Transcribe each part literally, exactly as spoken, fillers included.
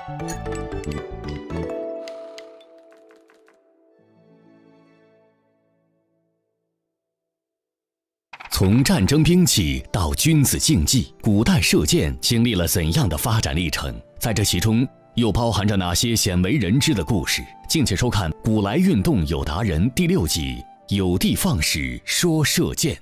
从战争兵器到君子竞技，古代射箭经历了怎样的发展历程？在这其中又包含着哪些鲜为人知的故事？敬请收看《古来运动有达人》第六集，有的放矢说射箭。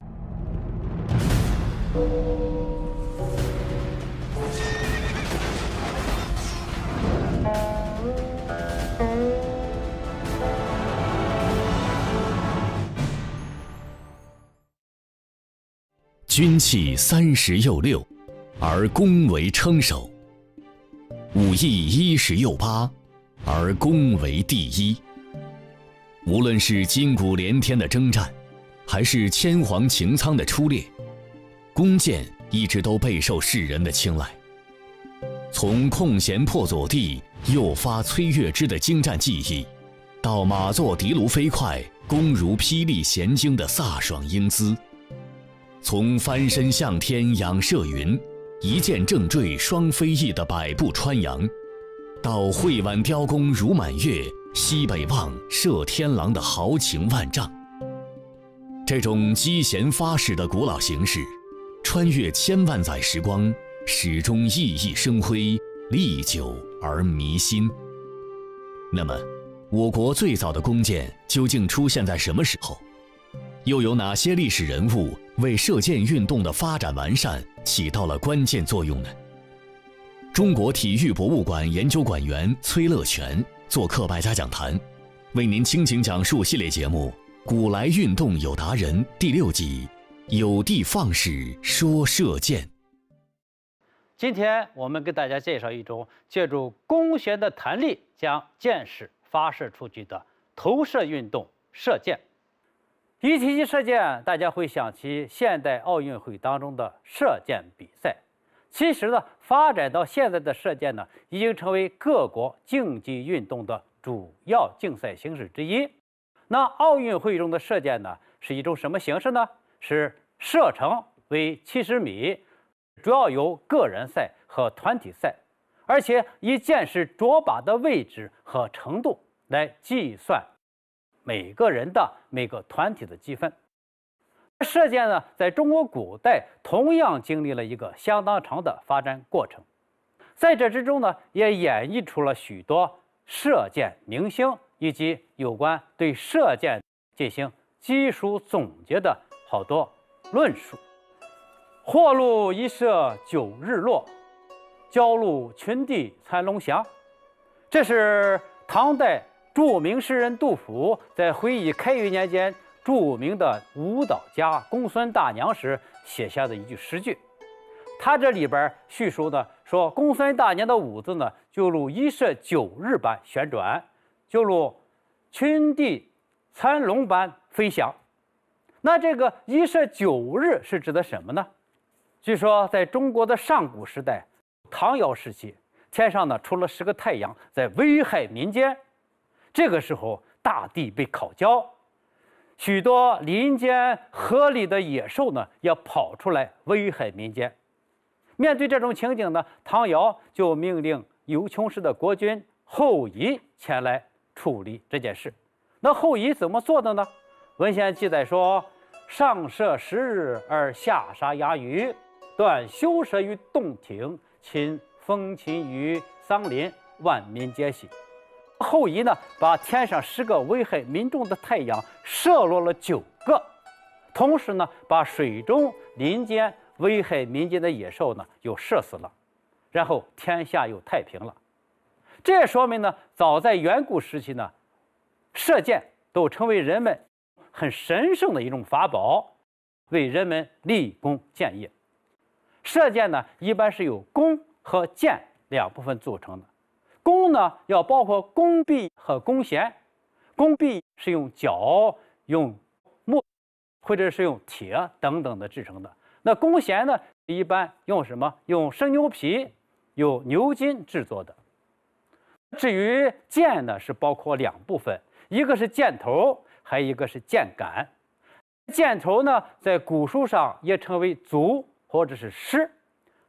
军器三十又六，而弓为称首；武艺一十又八，而弓为第一。无论是筋骨连天的征战，还是千黄擎苍的出猎，弓箭一直都备受世人的青睐。从空弦破左地，诱发崔月之的精湛技艺，到马作的卢飞快，弓如霹雳弦惊的飒爽英姿。从翻身向天仰射云，一箭正坠双飞翼的百步穿杨，到会挽雕弓如满月，西北望射天狼的豪情万丈。这种击弦发矢的古老形式，穿越千万载时光，始终熠熠生辉，历久而弥新。那么，我国最早的弓箭究竟出现在什么时候？又有哪些历史人物为射箭运动的发展完善起到了关键作用呢？中国体育博物馆研究馆员崔乐全做客百家讲坛，为您倾情讲述系列节目《古来运动有达人》第六集，有的放矢说射箭。 今天我们给大家介绍一种借助弓弦的弹力将箭矢发射出去的投射运动——射箭。一提起射箭，大家会想起现代奥运会当中的射箭比赛。其实呢，发展到现在的射箭呢，已经成为各国竞技运动的主要竞赛形式之一。那奥运会中的射箭呢，是一种什么形式呢？是射程为七十米，主要由个人赛和团体赛，而且以箭矢着靶的位置和程度来计算每个人的每个团体的积分。射箭呢，在中国古代同样经历了一个相当长的发展过程，在这之中呢，也演绎出了许多射箭明星以及有关对射箭进行技术总结的好多论述。或路一射九日落，蛟路群帝参龙翔。这是唐代著名诗人杜甫在回忆开元年间著名的舞蹈家公孙大娘时写下的一句诗句。他这里边叙述呢，说公孙大娘的舞子呢，就如一射九日般旋转，就如群帝参龙般飞翔。那这个一射九日是指的什么呢？据说在中国的上古时代，唐尧时期，天上呢出了十个太阳，在危害民间。这个时候，大地被烤焦，许多林间河里的野兽呢，也跑出来危害民间。面对这种情景呢，唐尧就命令有穷氏的国君后羿前来处理这件事。那后羿怎么做的呢？文献记载说：“上射十日而下杀牙鱼，断修舍于洞庭，亲风琴于桑林，万民皆喜。”后羿呢，把天上十个危害民众的太阳射落了九个，同时呢，把水中林间危害民间的野兽呢又射死了，然后天下又太平了。这也说明呢，早在远古时期呢，射箭都成为人们很神圣的一种法宝，为人们立功建业。射箭呢，一般是由弓和箭两部分组成的。弓呢，要包括弓臂和弓弦。弓臂是用角、用木或者是用铁等等的制成的。那弓弦呢，一般用什么？用生牛皮、用牛筋制作的。至于箭呢，是包括两部分，一个是箭头，还有一个是箭杆。箭头呢，在古书上也称为卒或者是师。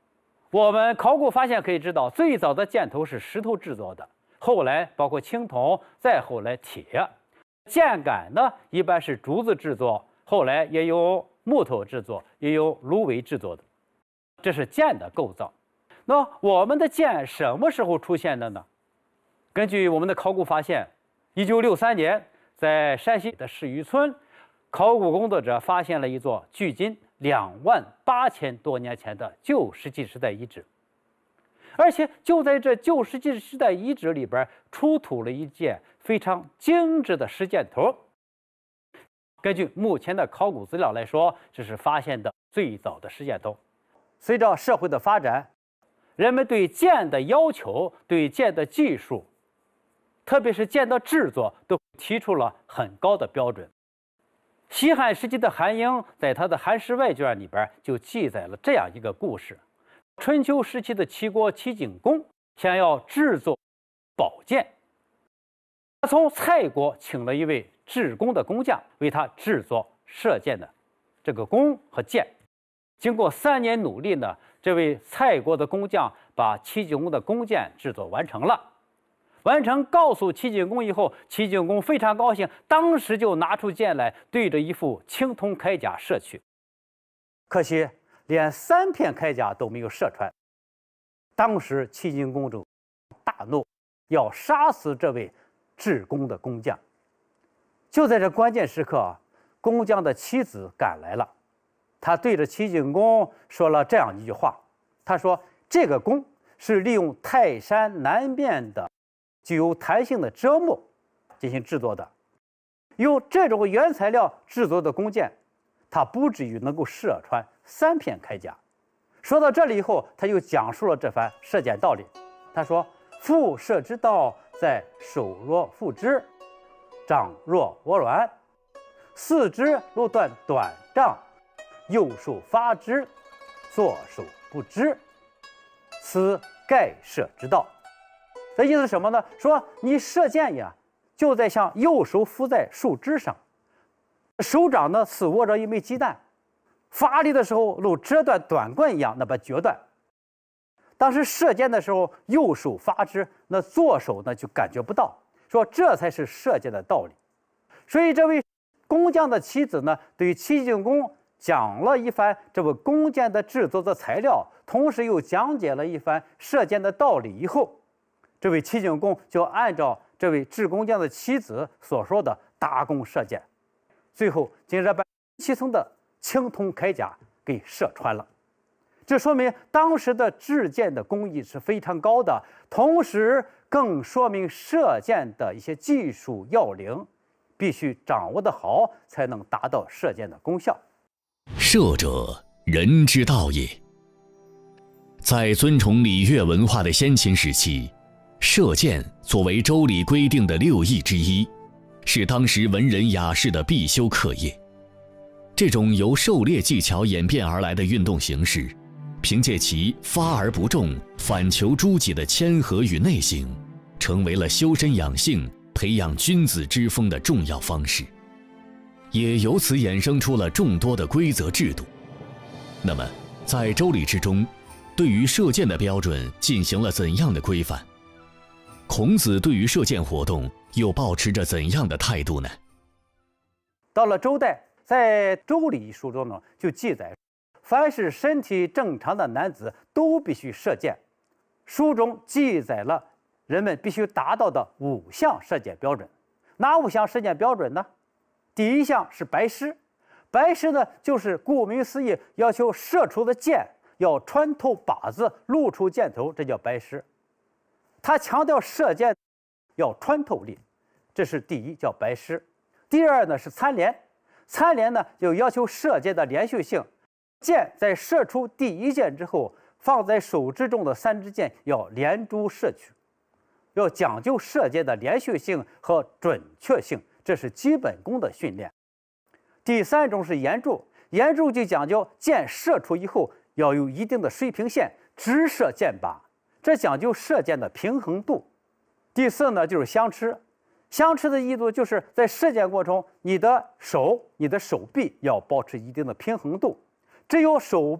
我们考古发现可以知道，最早的箭头是石头制作的，后来包括青铜，再后来铁。箭杆呢，一般是竹子制作，后来也有木头制作，也有芦苇制作的。这是箭的构造。那我们的箭什么时候出现的呢？根据我们的考古发现，一九六三年，在山西的石峪村，考古工作者发现了一座距今两万八千多年前的旧石器时代遗址，而且就在这旧石器时代遗址里边出土了一件非常精致的石箭头。根据目前的考古资料来说，这是发现的最早的石箭头。随着社会的发展，人们对箭的要求、对箭的技术，特别是箭的制作，都提出了很高的标准。西汉时期的韩英在他的《韩诗外卷》里边就记载了这样一个故事：春秋时期的齐国齐景公想要制作宝剑，他从蔡国请了一位制弓的工匠，为他制作射箭的这个弓和箭。经过三年努力呢，这位蔡国的工匠把齐景公的弓箭制作完成了。完成告诉齐景公以后，齐景公非常高兴，当时就拿出箭来，对着一副青铜铠甲射去。可惜连三片铠甲都没有射穿。当时齐景公就大怒，要杀死这位制弓的工匠。就在这关键时刻，工匠的妻子赶来了，他对着齐景公说了这样一句话，他说：“这个弓是利用泰山南面的具有弹性的柘木进行制作的，用这种原材料制作的弓箭，它不至于能够射穿三片铠甲。”说到这里以后，他又讲述了这番射箭道理。他说：“腹射之道，在手若缚之，掌若握软，四肢如断短杖，右手发之，左手不知，此盖射之道。”这意思是什么呢？说你射箭呀，就在像右手扶在树枝上，手掌呢似握着一枚鸡蛋，发力的时候如折断短棍一样，那般决断。当时射箭的时候，右手发之，那左手呢就感觉不到。说这才是射箭的道理。所以这位工匠的妻子呢，对于齐景公讲了一番这位弓箭的制作的材料，同时又讲解了一番射箭的道理以后，这位齐景公就按照这位制弓匠的妻子所说的搭弓射箭，最后竟然把七层的青铜铠甲给射穿了。这说明当时的制箭的工艺是非常高的，同时更说明射箭的一些技术要领必须掌握得好，才能达到射箭的功效。 射者，人之道也。在尊崇礼乐文化的先秦时期，射箭作为周礼规定的六艺之一，是当时文人雅士的必修课业。这种由狩猎技巧演变而来的运动形式，凭借其发而不中、反求诸己的谦和与内省，成为了修身养性、培养君子之风的重要方式，也由此衍生出了众多的规则制度。那么，在周礼之中，对于射箭的标准进行了怎样的规范？孔子对于射箭活动又抱持着怎样的态度呢？ 到了周代，在《周礼》一书中呢，就记载，凡是身体正常的男子都必须射箭。书中记载了人们必须达到的五项射箭标准。哪五项射箭标准呢？第一项是白狮，白狮呢就是顾名思义，要求射出的箭要穿透靶子，露出箭头，这叫白狮。他强调射箭要穿透力，这是第一，叫白狮。第二呢是参连，参连呢就要求射箭的连续性，箭在射出第一箭之后，放在手之中的三支箭要连珠射去，要讲究射箭的连续性和准确性，这是基本功的训练。第三种是沿柱，沿柱就讲究箭射出以后要有一定的水平线，直射箭靶，这讲究射箭的平衡度。第四呢就是相持，相持的意思就是在射箭过程中，你的手、你的手臂要保持一定的平衡度，只有手臂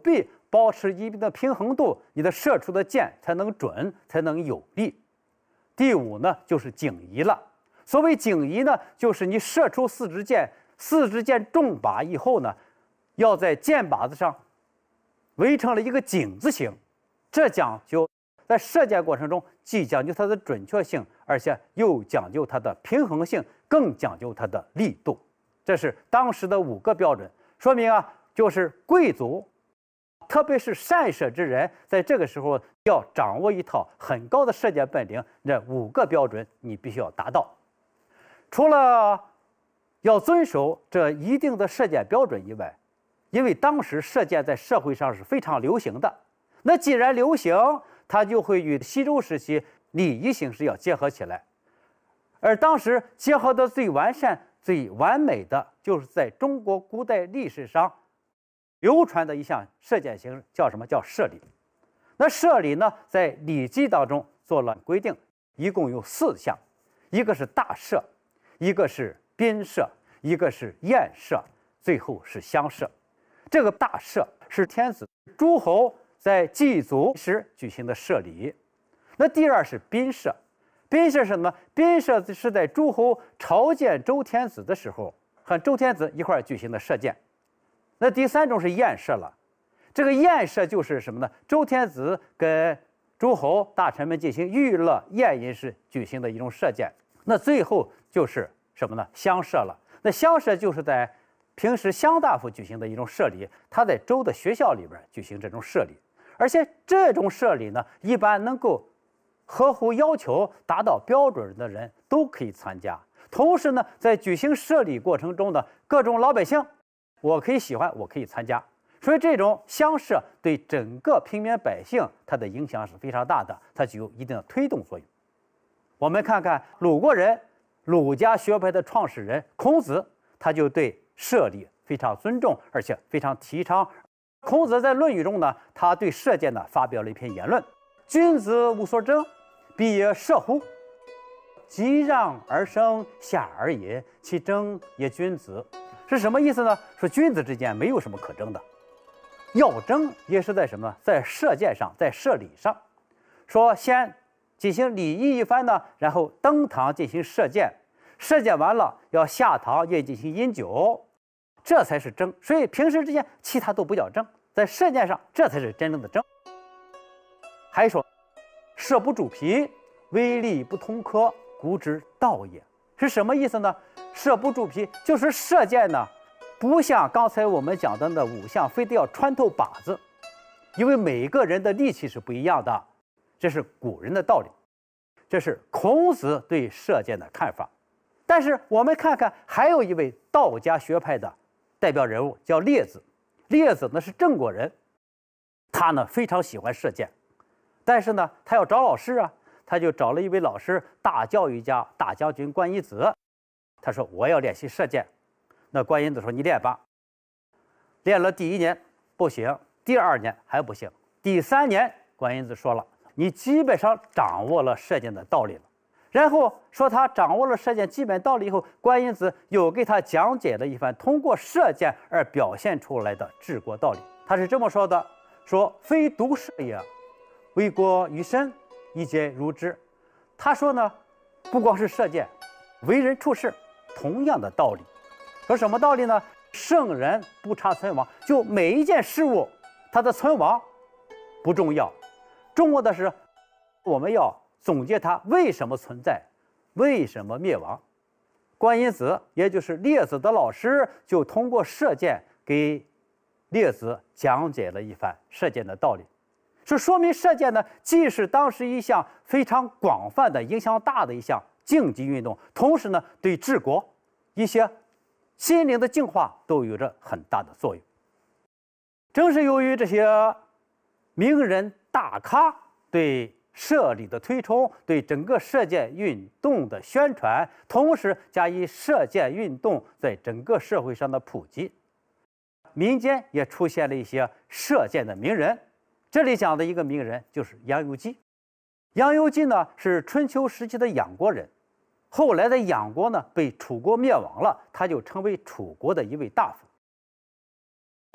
保持一定的平衡度，你的射出的箭才能准，才能有力。第五呢，就是颈移了。所谓颈移呢，就是你射出四支箭，四支箭中靶以后呢，要在箭靶子上围成了一个井字形。这讲究在射箭过程中，既讲究它的准确性，而且又讲究它的平衡性，更讲究它的力度。这是当时的五个标准，说明啊，就是贵族，特别是善射之人，在这个时候要掌握一套很高的射箭本领。这五个标准你必须要达到。除了要遵守这一定的射箭标准以外，因为当时射箭在社会上是非常流行的，那既然流行，它就会与西周时期礼仪形式要结合起来。而当时结合的最完善、最完美的，就是在中国古代历史上流传的一项射箭形式，叫什么？叫射礼。那射礼呢，在《礼记》当中做了规定，一共有四项，一个是大射，一个是宾射，一个是宴射，最后是乡射。这个大射是天子、诸侯在祭祖时举行的射礼。那第二是宾射，宾射是什么？宾射是在诸侯朝见周天子的时候，和周天子一块儿举行的射箭。那第三种是宴射了，这个宴射就是什么呢？周天子跟诸侯大臣们进行娱乐宴饮时举行的一种射箭。那最后就是什么呢？乡射了。那乡射就是在平时乡大夫举行的一种射礼，他在州的学校里边举行这种射礼，而且这种射礼呢，一般能够合乎要求、达到标准的人都可以参加。同时呢，在举行射礼过程中呢，各种老百姓，我可以喜欢，我可以参加。所以这种乡射对整个平民百姓，它的影响是非常大的，它具有一定的推动作用。我们看看鲁国人，鲁家学派的创始人孔子，他就对射礼非常尊重，而且非常提倡。孔子在《论语》中呢，他对射箭呢发表了一篇言论：“君子无所争，必也射乎？楫让而生，下而也，其争也君子。”是什么意思呢？说君子之间没有什么可争的，要争也是在什么？在射箭上，在射礼上。说先进行礼仪一番呢，然后登堂进行射箭，射箭完了要下堂也进行饮酒，这才是争。所以平时之间其他都不叫争，在射箭上这才是真正的争。还说射不主皮，威力不通科，故之道也。是什么意思呢？射不住皮，就是射箭呢，不像刚才我们讲的那五项，非得要穿透靶子，因为每个人的力气是不一样的，这是古人的道理，这是孔子对射箭的看法。但是我们看看，还有一位道家学派的代表人物叫列子。列子呢是郑国人，他呢非常喜欢射箭，但是呢他要找老师啊，他就找了一位老师，大教育家大将军关尹子。他说我要练习射箭，那关尹子说你练吧。练了第一年不行，第二年还不行，第三年关尹子说了，你基本上掌握了射箭的道理了。然后说他掌握了射箭基本道理以后，关尹子又给他讲解了一番通过射箭而表现出来的治国道理。他是这么说的：说非独射也，为国于身，一皆如之。他说呢，不光是射箭，为人处事同样的道理。说什么道理呢？圣人不差存亡，就每一件事物它的存亡不重要，重要的是我们要总结它为什么存在，为什么灭亡。关尹子也就是列子的老师，就通过射箭给列子讲解了一番射箭的道理。是说明射箭呢，既是当时一项非常广泛的、影响大的一项竞技运动，同时呢，对治国一些心灵的净化都有着很大的作用。正是由于这些名人大咖对射礼的推崇，对整个射箭运动的宣传，同时加以射箭运动在整个社会上的普及，民间也出现了一些射箭的名人。这里讲的一个名人就是杨由基。杨由基呢是春秋时期的杨国人，后来的杨国呢被楚国灭亡了，他就成为楚国的一位大夫。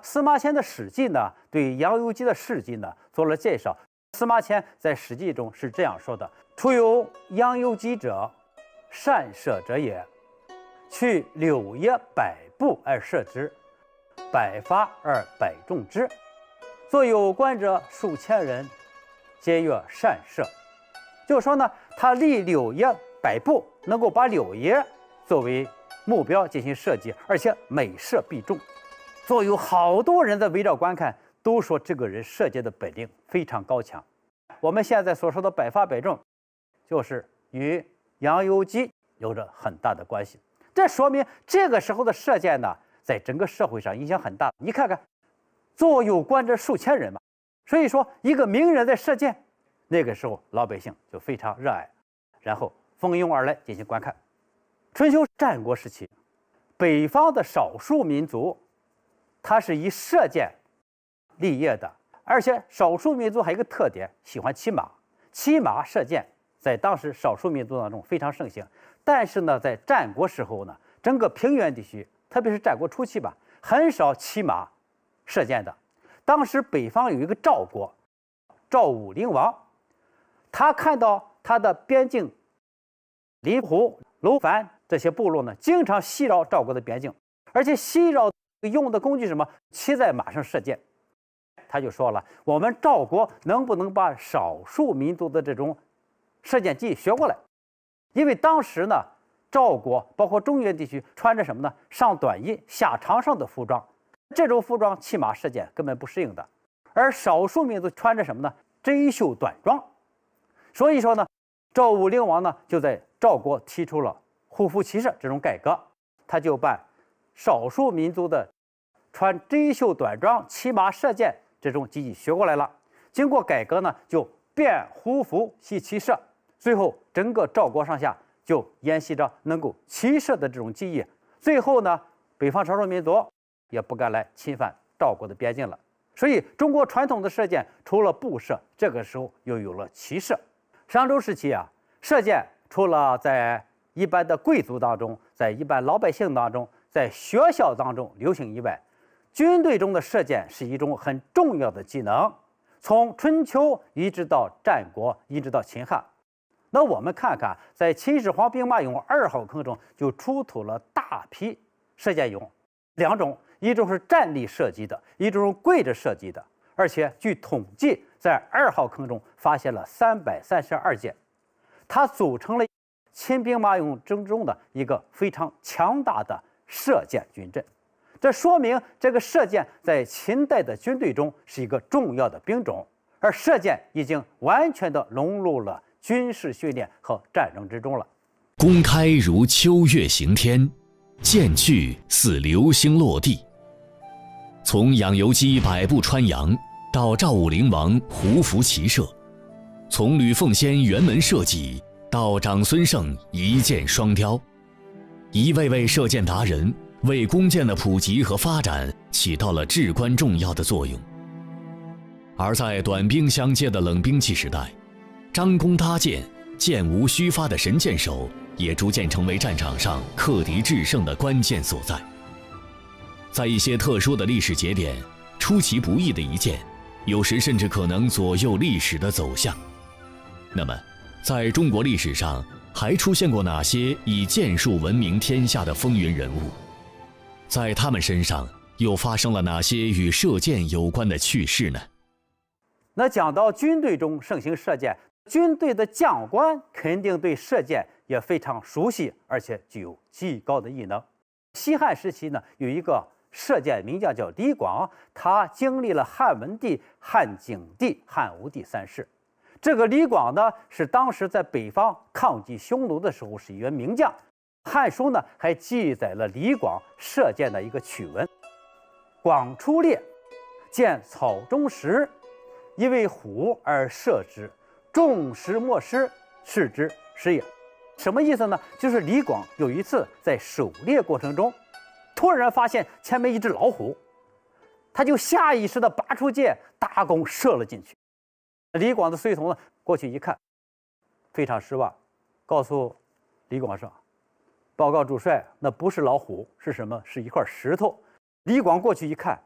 司马迁的《史记》呢，对杨由基的事迹呢做了介绍。司马迁在《史记》中是这样说的：“初有杨由基者，善射者也。去柳叶百步而射之，百发而百中之。左右观者数千人，皆曰善射。”就是说呢，他立柳叶百步，能够把柳叶作为目标进行射击，而且每射必中。左右好多人在围绕观看，都说这个人射箭的本领非常高强。我们现在所说的百发百中，就是与杨由基有着很大的关系。这说明这个时候的射箭呢，在整个社会上影响很大。你看看，左右观者数千人嘛，所以说一个名人在射箭，那个时候老百姓就非常热爱，然后蜂拥而来进行观看。春秋战国时期，北方的少数民族，它是以射箭立业的，而且少数民族还有一个特点，喜欢骑马。骑马射箭在当时少数民族当中非常盛行。但是呢，在战国时候呢，整个平原地区，特别是战国初期吧，很少骑马射箭的。当时北方有一个赵国，赵武灵王，他看到他的边境临湖、楼烦这些部落呢，经常袭扰赵国的边境，而且袭扰用的工具是什么？骑在马上射箭。他就说了，我们赵国能不能把少数民族的这种射箭技艺学过来？因为当时呢，赵国包括中原地区穿着什么呢？上短衣下长裳的服装，这种服装骑马射箭根本不适应的。而少数民族穿着什么呢？遮袖短装。所以说呢，赵武灵王呢就在赵国提出了胡服骑射这种改革，他就把少数民族的穿遮袖短装、骑马射箭这种技艺学过来了。经过改革呢，就变胡服习骑射。最后，整个赵国上下就沿袭着能够骑射的这种技艺。最后呢，北方少数民族也不敢来侵犯赵国的边境了。所以，中国传统的射箭除了步射，这个时候又有了骑射。商周时期啊，射箭除了在一般的贵族当中，在一般老百姓当中，在学校当中流行以外，军队中的射箭是一种很重要的技能。从春秋一直到战国，一直到秦汉。那我们看看，在秦始皇兵马俑二号坑中就出土了大批射箭俑，两种，一种是站立射击的，一种是跪着射击的。而且据统计，在二号坑中发现了三百三十二件，它组成了秦兵马俑之中的一个非常强大的射箭军阵。这说明这个射箭在秦代的军队中是一个重要的兵种，而射箭已经完全的融入了军事训练和战争之中了。 公开如秋月行天，箭去似流星落地。从杨由基百步穿杨，到赵武灵王胡服骑射；从吕奉先辕门射戟，到长孙晟一箭双雕，一位位射箭达人为弓箭的普及和发展起到了至关重要的作用。而在短兵相接的冷兵器时代，张弓搭箭、箭无虚发的神箭手也逐渐成为战场上克敌制胜的关键所在。在一些特殊的历史节点，出其不意的一箭，有时甚至可能左右历史的走向。那么，在中国历史上还出现过哪些以箭术闻名天下的风云人物？在他们身上又发生了哪些与射箭有关的趣事呢？ 那讲到军队中盛行射箭，军队的将官肯定对射箭也非常熟悉，而且具有极高的艺能。西汉时期呢，有一个射箭名将叫李广，他经历了汉文帝、汉景帝、汉武帝三世。这个李广呢，是当时在北方抗击匈奴的时候是一员名将。《汉书》呢还记载了李广射箭的一个曲文：广出猎，见草中石，因为虎而射之，众石莫失，是之是也。什么意思呢？就是李广有一次在狩猎过程中，突然发现前面一只老虎，他就下意识地拔出箭，大弓射了进去。李广的随从呢过去一看，非常失望，告诉李广说：“报告主帅，那不是老虎，是什么？是一块石头。”李广过去一看，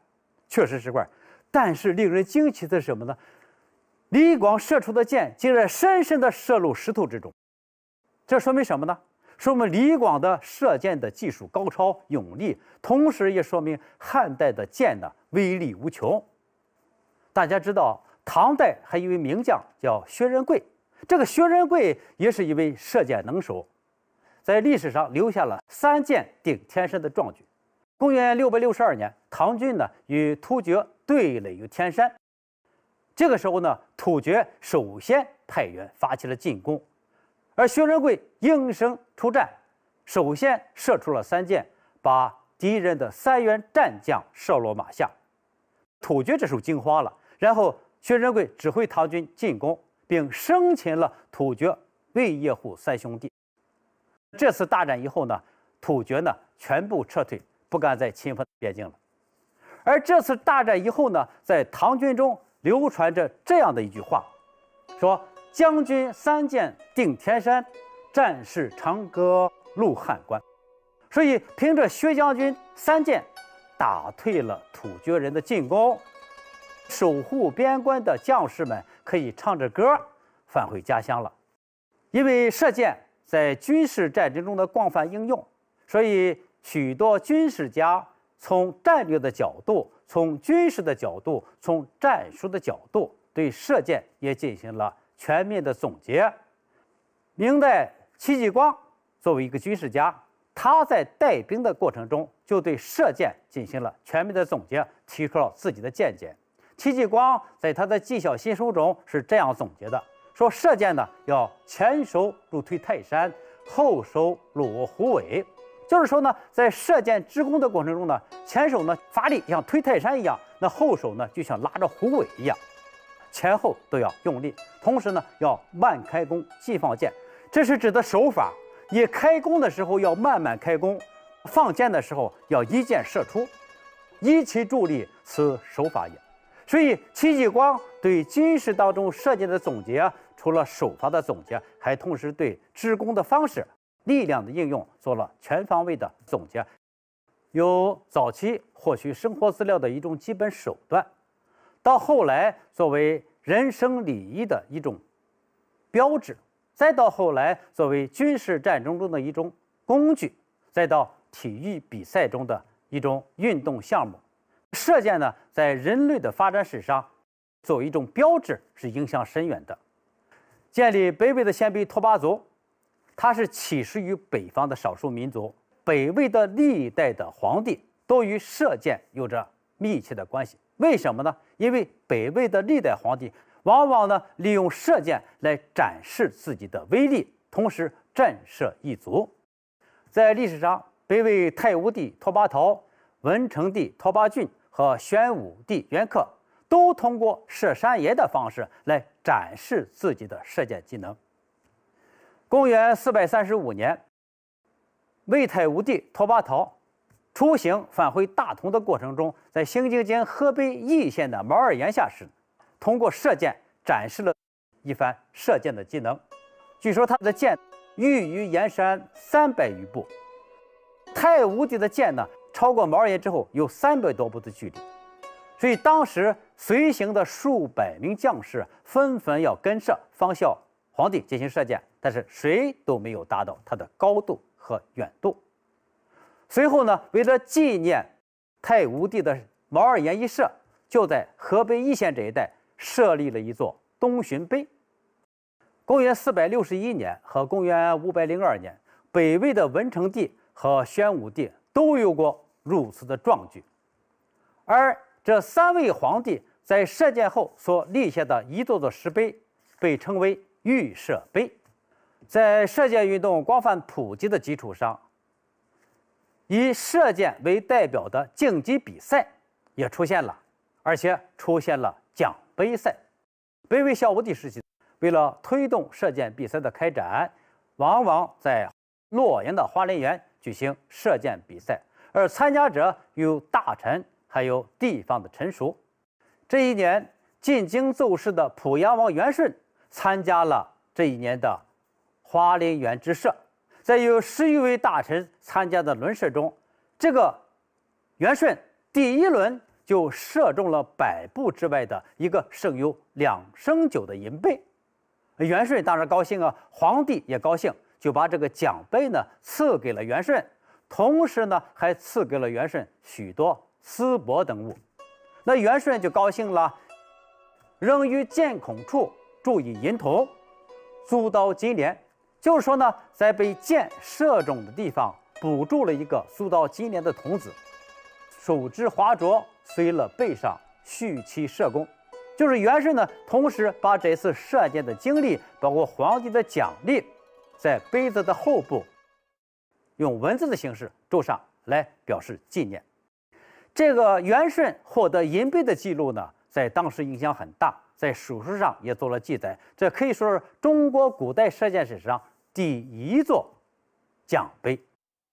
确实是怪。但是令人惊奇的是什么呢？李广射出的箭竟然深深地射入石头之中，这说明什么呢？说明李广的射箭的技术高超勇力，同时也说明汉代的箭呢威力无穷。大家知道，唐代还有一位名将叫薛仁贵，这个薛仁贵也是一位射箭能手，在历史上留下了三箭定天山的壮举。公元六百六十二年，唐军呢与突厥对垒于天山。这个时候呢，突厥首先派员发起了进攻，而薛仁贵应声出战，首先射出了三箭，把敌人的三员战将射落马下。突厥这时候惊慌了，然后薛仁贵指挥唐军进攻，并生擒了突厥魏叶护三兄弟。这次大战以后呢，突厥呢全部撤退，不敢再侵犯边境了。而这次大战以后呢，在唐军中流传着这样的一句话，说将军三箭定天山，战士长歌入汉关。所以凭着薛将军三箭打退了突厥人的进攻，守护边关的将士们可以唱着歌返回家乡了。因为射箭在军事战争中的广泛应用，所以许多军事家从战略的角度、从军事的角度、从战术的角度，对射箭也进行了全面的总结。明代戚继光作为一个军事家，他在带兵的过程中就对射箭进行了全面的总结，提出了自己的见解。戚继光在他的《技巧新书》中是这样总结的，说射箭呢要前手入推泰山，后手入虎尾。就是说呢，在射箭支弓的过程中呢，前手呢发力像推泰山一样，那后手呢就像拉着虎尾一样，前后都要用力，同时呢要慢开弓，急放箭。这是指的手法。你开弓的时候要慢慢开弓，放箭的时候要一箭射出，依其助力，此手法也。所以戚继光对军事当中射箭的总结，除了手法的总结，还同时对支弓的方式、力量的应用做了全方位的总结，由早期获取生活资料的一种基本手段，到后来作为人生礼仪的一种标志，再到后来作为军事战争中的一种工具，再到体育比赛中的一种运动项目。射箭呢，在人类的发展史上作为一种标志是影响深远的。建立北魏的鲜卑拓跋族，它是起始于北方的少数民族。北魏的历代的皇帝都与射箭有着密切的关系。为什么呢？因为北魏的历代皇帝往往呢利用射箭来展示自己的威力，同时震慑一族。在历史上，北魏太武帝拓跋焘、文成帝拓跋浚和玄武帝元恪都通过射山岩的方式来展示自己的射箭技能。公元四百三十五年，魏太武帝拓跋焘出行返回大同的过程中，在行经经河北易县的毛儿岩下时，通过射箭展示了一番射箭的技能。据说他的箭寓于岩山三百余步，太武帝的箭呢超过毛儿岩之后有三百多步的距离，所以当时随行的数百名将士纷纷要跟射，仿效皇帝进行射箭，但是谁都没有达到它的高度和远度。随后呢，为了纪念太武帝的毛儿岩一射，就在河北易县这一带设立了一座东巡碑。公元四百六十一年和公元五百零二年，北魏的文成帝和宣武帝都有过如此的壮举，而这三位皇帝在射箭后所立下的一座座石碑，被称为御射碑。在射箭运动广泛普及的基础上，以射箭为代表的竞技比赛也出现了，而且出现了奖杯赛。北魏孝武帝时期，为了推动射箭比赛的开展，往往在洛阳的花莲园举行射箭比赛，而参加者有大臣，还有地方的臣属。这一年，进京奏事的濮阳王元顺参加了这一年的花莲园之射。在有十余位大臣参加的轮射中，这个元顺第一轮就射中了百步之外的一个盛有两升酒的银杯。元顺当然高兴啊，皇帝也高兴，就把这个奖杯呢赐给了元顺，同时呢还赐给了元顺许多丝帛等物。那元顺就高兴了，仍于箭孔处注以银铜，租刀金莲，就是说呢，在被箭射中的地方补助了一个苏刀金莲的童子，手执华镯，随了背上续其射弓。就是元顺呢，同时把这次射箭的经历，包括皇帝的奖励，在杯子的后部用文字的形式注上来表示纪念。这个元顺获得银杯的记录呢，在当时影响很大，在史书上也做了记载。这可以说是中国古代射箭史上第一座奖杯。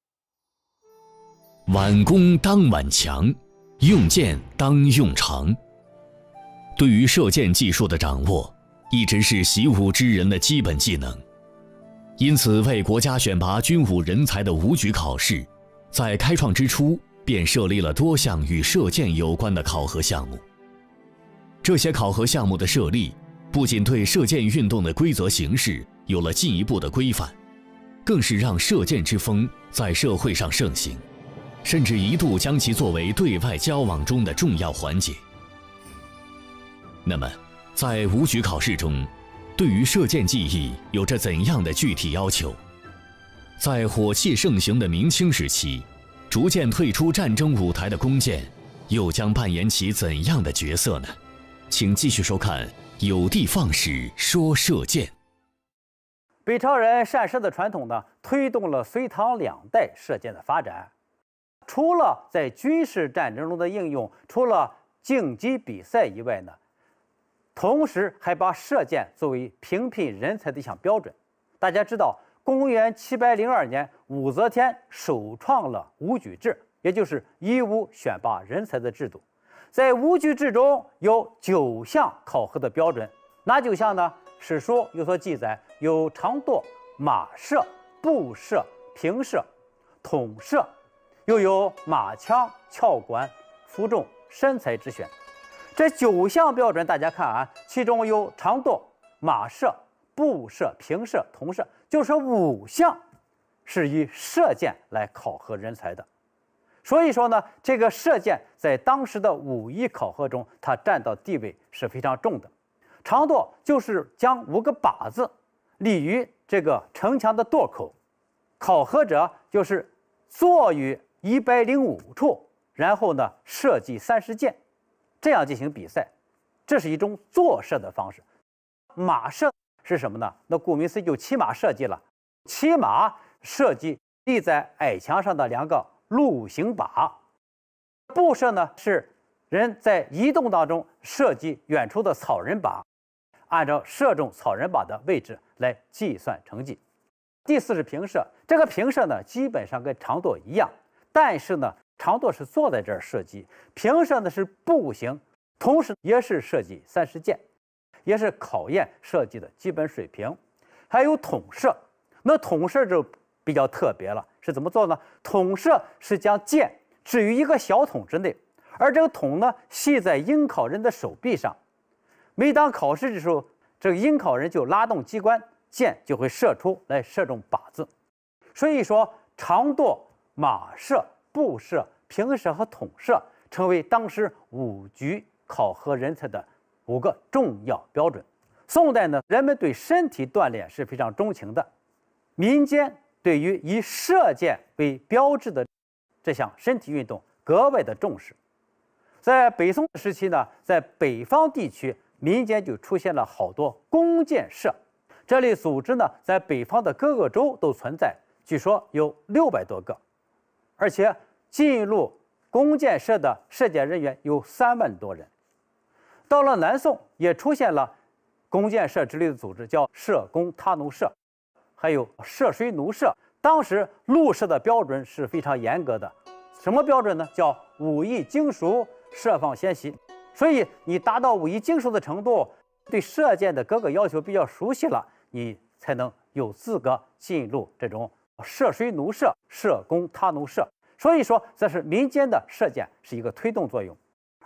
挽弓当挽强，用箭当用长。对于射箭技术的掌握，一直是习武之人的基本技能。因此，为国家选拔军武人才的武举考试，在开创之初便设立了多项与射箭有关的考核项目。这些考核项目的设立，不仅对射箭运动的规则形式有了进一步的规范，更是让射箭之风在社会上盛行，甚至一度将其作为对外交往中的重要环节。那么，在武举考试中，对于射箭技艺有着怎样的具体要求？在火器盛行的明清时期，逐渐退出战争舞台的弓箭，又将扮演起怎样的角色呢？请继续收看《有的放矢说射箭》。 北朝人善射的传统呢，推动了隋唐两代射箭的发展。除了在军事战争中的应用，除了竞技比赛以外呢，同时还把射箭作为评聘人才的一项标准。大家知道，公元七百零二年，武则天首创了武举制，也就是以武选拔人才的制度。在武举制中有九项考核的标准，哪九项呢？史书有所记载，有长舵、马射、步射、平射、统射，又有马枪、鞘管、负重、身材之选。这九项标准，大家看啊，其中有长舵、马射、步射、平射、统射，就是五项是以射箭来考核人才的。所以说呢，这个射箭在当时的武艺考核中，它占到地位是非常重的。长舵就是将五个靶子立于这个城墙的垛口，考核者就是坐于一百零五处，然后呢射击三十箭。这样进行比赛，这是一种坐射的方式。马射是什么呢？那顾名思义就骑马射击了。骑马射击立在矮墙上的两个鹿形靶。步射呢是人在移动当中射击远处的草人靶，按照射中草人靶的位置来计算成绩。第四是平射，这个平射呢基本上跟长舵一样，但是呢长舵是坐在这儿射击，平射呢是步行，同时也是射击三十箭，也是考验射击的基本水平。还有统射，那统射就比较特别了，是怎么做呢？统射是将箭置于一个小筒之内，而这个筒呢系在应考人的手臂上。每当考试的时候，这个应考人就拉动机关，箭就会射出来，射中靶子。所以说，长舵、马射、步射、平射和统射成为当时武举考核人才的五个重要标准。宋代呢，人们对身体锻炼是非常钟情的，民间对于以射箭为标志的这项身体运动格外的重视。在北宋时期呢，在北方地区民间就出现了好多弓箭社，这类组织呢，在北方的各个州都存在，据说有六百多个，而且进入弓箭社的射箭人员有三万多人。到了南宋，也出现了弓箭社之类的组织，叫射弓他奴社，还有射水弩社。当时入社的标准是非常严格的，什么标准呢？叫武艺精熟，射放先习。所以你达到武艺精熟的程度，对射箭的各个要求比较熟悉了，你才能有资格进入这种射水弩社、射弓他奴社。所以说，这是民间的射箭是一个推动作用。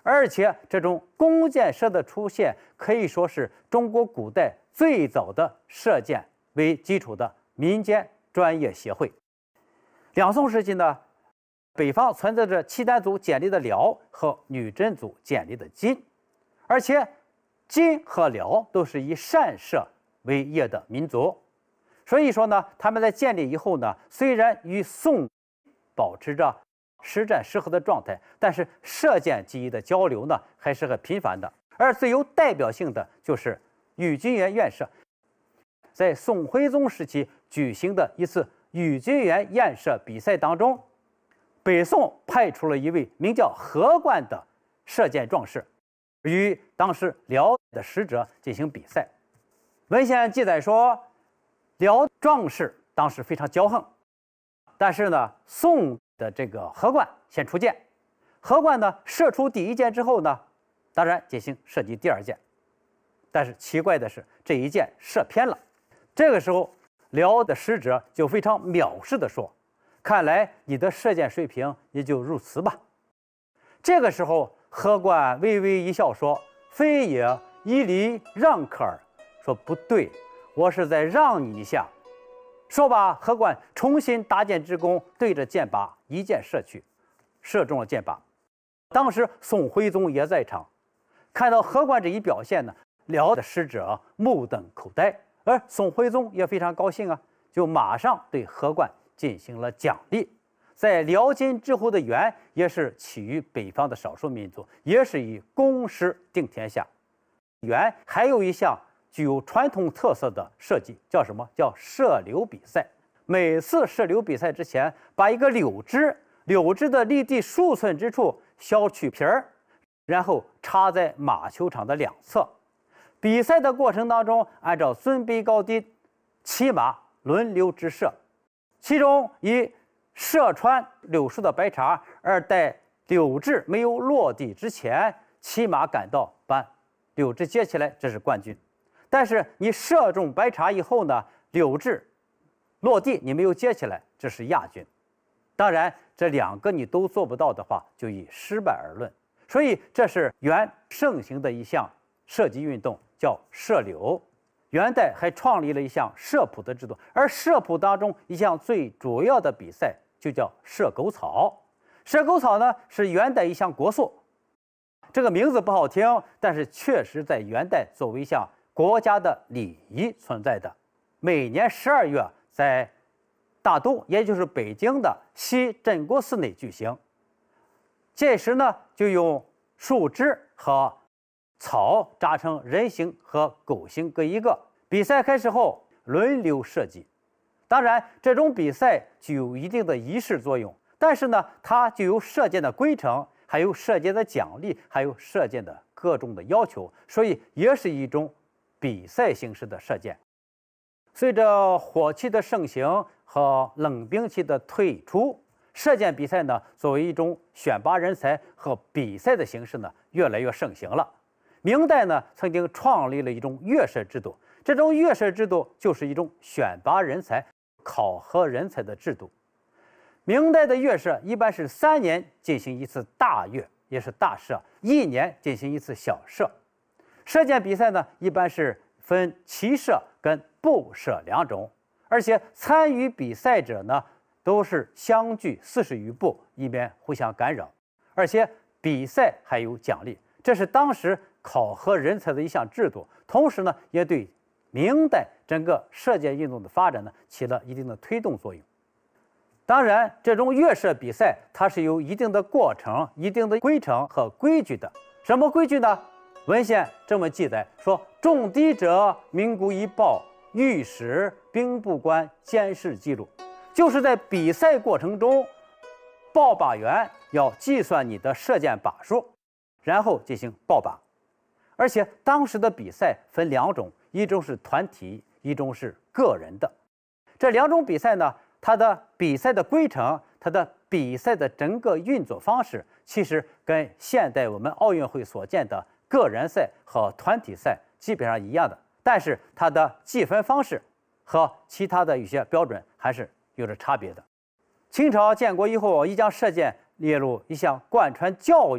而且这种弓箭社的出现，可以说是中国古代最早的射箭为基础的民间专业协会。两宋时期呢，北方存在着契丹族建立的辽和女真族建立的金，而且金和辽都是以善射为业的民族，所以说呢，他们在建立以后呢，虽然与宋保持着实战适合的状态，但是射箭技艺的交流呢还是很频繁的。而最有代表性的就是与军园宴射，在宋徽宗时期举行的一次与军园宴射比赛当中，北宋派出了一位名叫何冠的射箭壮士，与当时辽的使者进行比赛。文献记载说，辽壮士当时非常骄横，但是呢，宋的这个何冠先出箭，何冠呢射出第一箭之后呢，当然进行射击第二箭，但是奇怪的是，这一箭射偏了。这个时候，辽的使者就非常藐视地说：“看来你的射箭水平也就如此吧。”这个时候，何冠微微一笑说：“非也，以礼让客耳。”说不对，我是在让你一下。说罢，何冠重新搭箭之弓，对着箭靶一箭射去，射中了箭靶。当时宋徽宗也在场，看到何冠这一表现呢，辽的使者目瞪口呆，而宋徽宗也非常高兴啊，就马上对何冠进行了奖励。在辽金之后的元也是起于北方的少数民族，也是以弓矢定天下。元还有一项具有传统特色的设计，叫什么？叫射柳比赛。每次射柳比赛之前，把一个柳枝，柳枝的离地数寸之处削去皮儿，然后插在马球场的两侧。比赛的过程当中，按照尊卑高低，骑马轮流直射，其中以射穿柳树的白茬，而待柳枝没有落地之前，骑马赶到把柳枝接起来，这是冠军。但是你射中白茬以后呢，柳枝落地你没有接起来，这是亚军。当然，这两个你都做不到的话，就以失败而论。所以这是元盛行的一项射击运动，叫射柳。元代还创立了一项射谱的制度，而射谱当中一项最主要的比赛就叫射狗草。射狗草呢是元代一项国术，这个名字不好听，但是确实在元代作为一项国家的礼仪存在的。每年十二月在大都，也就是北京的西镇国寺内举行。届时呢，就用树枝和草扎成人形和狗形各一个。比赛开始后，轮流射击。当然，这种比赛具有一定的仪式作用，但是呢，它具有射箭的规程，还有射箭的奖励，还有射箭的各种的要求，所以也是一种比赛形式的射箭。随着火器的盛行和冷兵器的退出，射箭比赛呢，作为一种选拔人才和比赛的形式呢，越来越盛行了。明代呢，曾经创立了一种乐射制度，这种乐射制度就是一种选拔人才、考核人才的制度。明代的乐射一般是三年进行一次大乐，也是大射，一年进行一次小射。射箭比赛呢，一般是分骑射跟步射两种，而且参与比赛者呢，都是相距四十余步，以免互相干扰。而且比赛还有奖励，这是当时考核人才的一项制度，同时呢，也对明代整个射箭运动的发展呢，起了一定的推动作用。当然，这种乐射比赛它是有一定的过程、一定的规程和规矩的。什么规矩呢？文献这么记载说：“中敌者，鸣鼓以报，御史、兵部官监视记录。”就是在比赛过程中，报靶员要计算你的射箭靶数，然后进行报靶。而且当时的比赛分两种，一种是团体，一种是个人的。这两种比赛呢，它的比赛的规程，它的比赛的整个运作方式，其实跟现代我们奥运会所见的个人赛和团体赛基本上一样的，但是它的计分方式和其他的一些标准还是有着差别的。清朝建国以后，已将射箭列入一项贯穿教育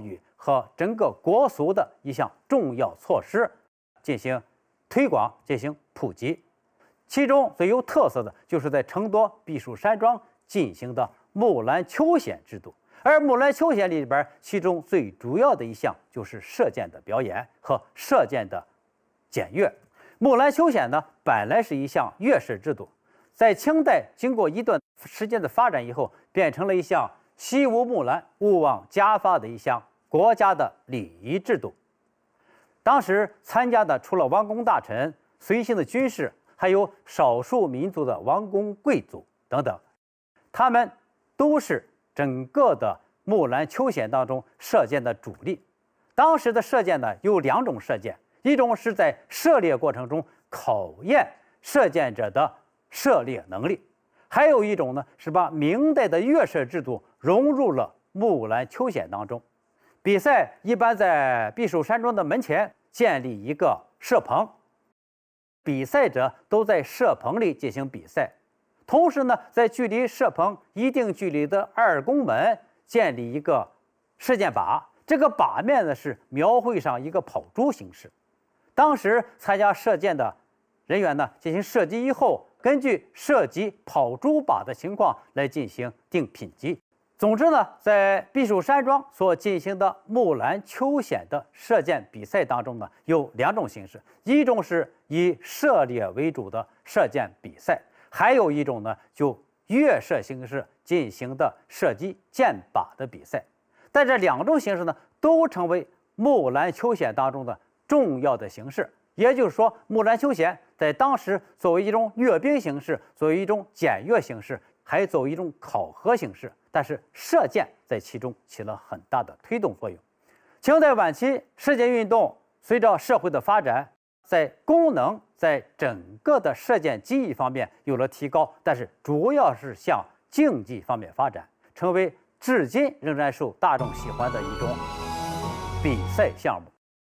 和整个国俗的一项重要措施进行推广、进行普及。其中最有特色的就是在成都避暑山庄进行的木兰秋显制度。而木兰秋显里边，其中最主要的一项就是射箭的表演和射箭的检阅。木兰秋显呢，本来是一项乐式制度，在清代经过一段时间的发展以后，变成了一项习舞木兰、勿忘家法的一项国家的礼仪制度。当时参加的除了王公大臣、随行的军士，还有少数民族的王公贵族等等，他们都是整个的木兰秋显当中射箭的主力。当时的射箭呢有两种射箭，一种是在射猎过程中考验射箭者的射猎能力，还有一种呢是把明代的乐射制度融入了木兰秋显当中。比赛一般在避暑山庄的门前建立一个射棚，比赛者都在射棚里进行比赛。同时呢，在距离射棚一定距离的二宫门建立一个射箭靶，这个靶面呢是描绘上一个跑珠形式。当时参加射箭的人员呢进行射击以后，根据射击跑珠靶的情况来进行定品级。总之呢，在避暑山庄所进行的木兰秋显的射箭比赛当中呢，有两种形式，一种是以射猎为主的射箭比赛，还有一种呢，就乐射形式进行的射击箭靶的比赛。但这两种形式呢，都成为木兰秋显当中的重要的形式。也就是说，木兰秋显在当时作为一种阅兵形式，作为一种检阅形式，还作为一种考核形式。但是射箭在其中起了很大的推动作用。清代晚期，射箭运动随着社会的发展，在功能、在整个的射箭技艺方面有了提高，但是主要是向竞技方面发展，成为至今仍然受大众喜欢的一种比赛项目。